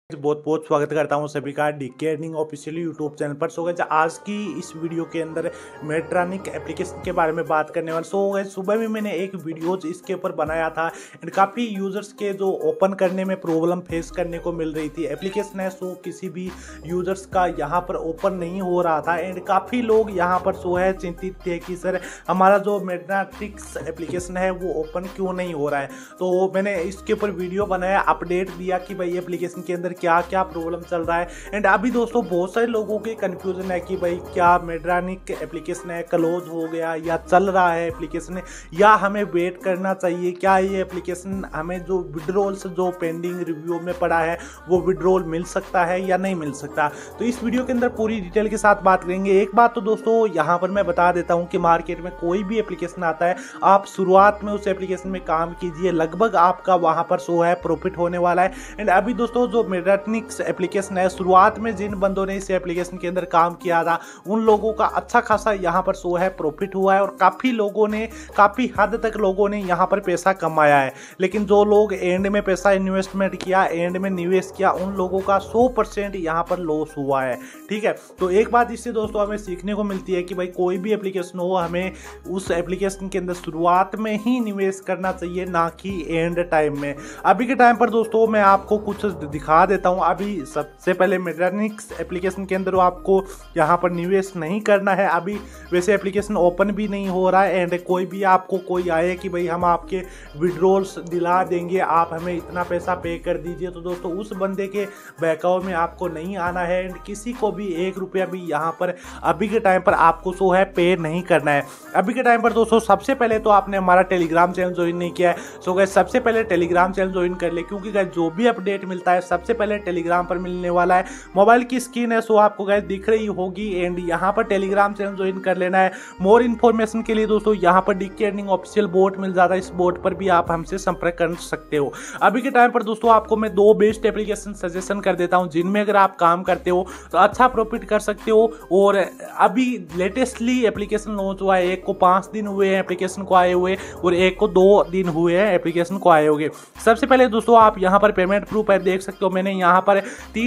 बहुत बहुत स्वागत करता हूं सभी का DK earning official YouTube channel पर। सो गाइस आज की इस वीडियो के अंदर मेट्रॉनिक एप्लीकेशन के बारे में बात करने वाले। सो गाइस सुबह में मैंने एक वीडियो इसके ऊपर बनाया था एंड काफ़ी यूजर्स के जो ओपन करने में प्रॉब्लम फेस करने को मिल रही थी। एप्लीकेशन है सो किसी भी यूजर्स का यहाँ पर ओपन नहीं हो रहा था एंड काफ़ी लोग यहाँ पर सो है चिंतित थे कि सर हमारा जो मेट्रॉनिक्स एप्लीकेशन है वो ओपन क्यों नहीं हो रहा है। तो मैंने इसके ऊपर वीडियो बनाया, अपडेट दिया कि भाई एप्लीकेशन के अंदर क्या क्या प्रॉब्लम चल रहा है। एंड अभी दोस्तों बहुत सारे लोगों के कंफ्यूजन है कि भाई क्या मेट्रॉनिक एप्लीकेशन है क्लोज हो गया या चल रहा है एप्लीकेशन या हमें वेट करना चाहिए, क्या ये एप्लीकेशन हमें जो विड्रॉल्स जो पेंडिंग रिव्यू में पड़ा है वो विड्रॉल मिल सकता है या नहीं मिल सकता। तो इस वीडियो के अंदर पूरी डिटेल के साथ बात करेंगे। एक बात तो दोस्तों यहाँ पर मैं बता देता हूँ कि मार्केट में कोई भी एप्लीकेशन आता है आप शुरुआत में उस एप्लीकेशन में काम कीजिए, लगभग आपका वहाँ पर सो है प्रॉफिट होने वाला है। एंड अभी दोस्तों जो मेट्रॉनिक्स एप्लीकेशन है शुरुआत में जिन बंदों ने इस एप्लीकेशन के अंदर काम किया था उन लोगों का अच्छा खासा यहाँ पर सो है प्रॉफिट हुआ है और काफ़ी लोगों ने काफ़ी हद तक लोगों ने यहाँ पर पैसा कमाया है। लेकिन जो लोग एंड में पैसा इन्वेस्टमेंट किया, एंड में निवेश किया, उन लोगों का 100% यहाँ पर लॉस हुआ है। ठीक है, तो एक बात इससे दोस्तों हमें सीखने को मिलती है कि भाई कोई भी एप्लीकेशन हो हमें उस एप्लीकेशन के अंदर शुरुआत में ही निवेश करना चाहिए, ना कि एंड टाइम में। अभी के टाइम पर दोस्तों मैं आपको कुछ दिखा देता हूँ। अभी सबसे पहले मेट्रॉनिक्स एप्लीकेशन के अंदर आपको यहाँ पर निवेश नहीं करना है। अभी वैसे एप्लीकेशन ओपन भी नहीं हो रहा है एंड कोई भी आपको कोई आए कि भाई हम आपके विड्रॉल्स दिला देंगे, आप हमें इतना पैसा पे कर दीजिए, तो दोस्तों उस बंदे के बहकाव में आपको नहीं आना है एंड किसी को भी 1 रुपया भी यहाँ पर अभी के टाइम पर आपको सो है पे नहीं करना है। अभी के टाइम पर दोस्तों सबसे पहले तो आपने हमारा टेलीग्राम चैनल ज्वाइन नहीं किया है, सो गाइस सबसे पहले टेलीग्राम चैनल ज्वाइन कर ले, क्योंकि गाइस जो भी अपडेट मिलता है सबसे पहले टेलीग्राम पर मिलने वाला है। मोबाइल की स्क्रीन है सो आपको गाइस दिख रही होगी एंड यहाँ पर टेलीग्राम चैनल ज्वाइन कर लेना है। मोर इन्फॉर्मेशन के लिए दोस्तों यहाँ पर डीके अर्निंग ऑफिशियल बोट मिल जाता है, इस बोट पर भी आप हमसे संपर्क कर सकते हो। अभी के टाइम पर दोस्तों आपको मैं 2 बेस्ट एप्लीकेशन सजेशन कर देता हूँ जिनमें अगर आप काम करते हो तो अच्छा प्रॉफिट कर सकते हो। और अभी लेटेस्टली एप्लीकेशन लॉन्च हुआ है, एक को 5 दिन हुए हैं एप्लीकेशन को आए हुए और एक को 2 दिन हुए हैं एप्लीकेशन को आए होंगे। सबसे पहले दोस्तों आप यहाँ पर पेमेंट प्रूफ है देख सकते हो, मैंने यहाँ पर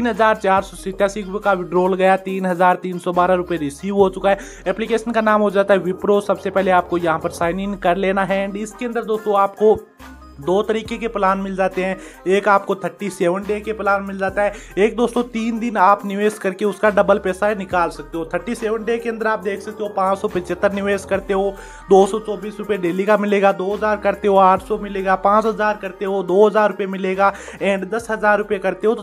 3,487 रुपये का विड्रॉल गया, 3,312 रुपये रिसीव हो चुका है। एप्लीकेशन का नाम हो जाता है विप्रो। सबसे पहले आपको यहाँ पर साइन इन कर लेना है एंड इसके अंदर दोस्तों आपको 2 तरीके के प्लान मिल जाते हैं। एक आपको 37 डे के प्लान मिल जाता है, एक दोस्तों 3 दिन आप निवेश करके उसका डबल पैसा निकाल सकते हो। 37 डे के अंदर आप देख सकते हो 575 निवेश करते हो 224 रुपये डेली का मिलेगा, 2000 करते हो 800 मिलेगा, 5000 करते हो 2000 रुपये मिलेगा एंड 10,000 रुपये करते हो तो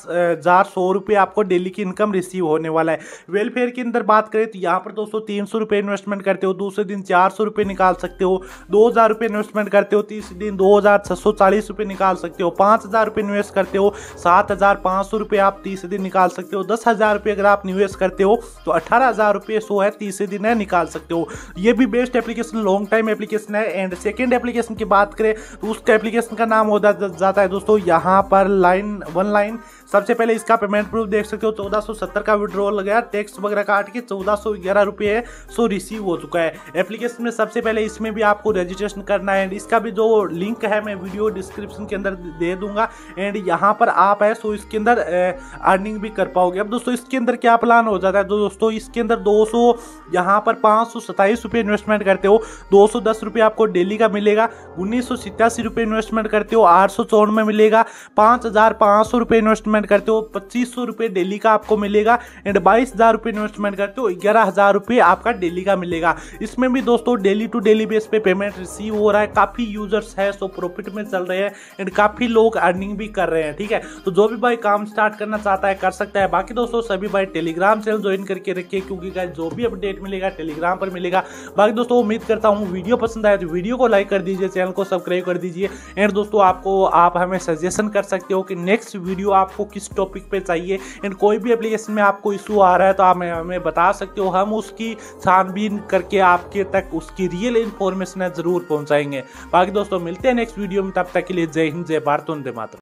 4,100 रुपये आपको डेली की इनकम रिसीव होने वाला है। वेलफेयर के अंदर बात करें तो यहाँ पर दोस्तों 300 रुपये इन्वेस्टमेंट करते हो, दूसरे दिन 400 रुपये निकाल सकते हो, 2000 रुपये इन्वेस्टमेंट करते हो, तीसरे दिन 2,640 रुपये निकाल सकते हो, 5,000 रुपये निवेश करते हो 7,500 रुपये आप तीसरे दिन निकाल सकते हो, 10,000 रुपये अगर आप निवेश करते हो तो 18,000 रुपये सो है तीसरे दिन है निकाल सकते हो। ये भी best application long time application है। एंड सेकेंड एप्लीकेशन की बात करें तो उसका एप्लीकेशन का नाम हो जाता है दोस्तों यहाँ पर वन लाइन। सबसे पहले इसका पेमेंट प्रूफ देख सकते हो 1470 का विड्रॉल गया, टैक्स वगैरह काट के 1411 रुपये सो रिसीव हो चुका है। एप्लीकेशन में सबसे पहले इसमें भी आपको रजिस्ट्रेशन करना है एंड इसका भी जो लिंक है मैं वीडियो डिस्क्रिप्शन के अंदर दे दूंगा एंड यहाँ पर आप है सो इसके अंदर अर्निंग भी कर पाओगे। अब दोस्तों इसके अंदर क्या प्लान हो जाता है तो दोस्तों इसके अंदर 200 यहाँ पर 527 रुपये इन्वेस्टमेंट करते हो 210 रुपये आपको डेली का मिलेगा, 1987 रुपये इन्वेस्टमेंट करते हो 854 में मिलेगा, 5,500 रुपये इन्वेस्टमेंट करते हो 2,500 रुपये डेली का आपको मिलेगा एंड 22,000 रुपये इन्वेस्टमेंट करते हो 11,000 रुपये आपका डेली का मिलेगा। इसमें भी दोस्तों डेली टू डेली बेस पे पेमेंट रिसीव हो रहा है, काफी यूजर्स है सो प्रॉफिट में चल रहे हैं एंड काफी लोग अर्निंग भी कर रहे हैं। ठीक है, तो जो भी भाई काम स्टार्ट करना चाहता है कर सकता है। बाकी दोस्तों सभी भाई टेलीग्राम चैनल ज्वाइन करके रखिए, क्योंकि गाइस जो भी अपडेट मिलेगा टेलीग्राम पर मिलेगा। बाकी दोस्तों उम्मीद करता हूँ वीडियो पसंद आए तो वीडियो को लाइक कर दीजिए, चैनल को सब्सक्राइब कर दीजिए एंड दोस्तों आप हमें सजेशन कर सकते हो कि नेक्स्ट वीडियो आपको किस टॉपिक पे चाहिए एंड कोई भी एप्लीकेशन में आपको इशू आ रहा है तो आप हमें बता सकते हो, हम उसकी छानबीन करके आपके तक उसकी रियल इन्फॉर्मेशन जरूर पहुंचाएंगे। बाकी दोस्तों मिलते हैं नेक्स्ट वीडियो में, तब तक के लिए जय हिंद, जय भारत, वंदे मातरम।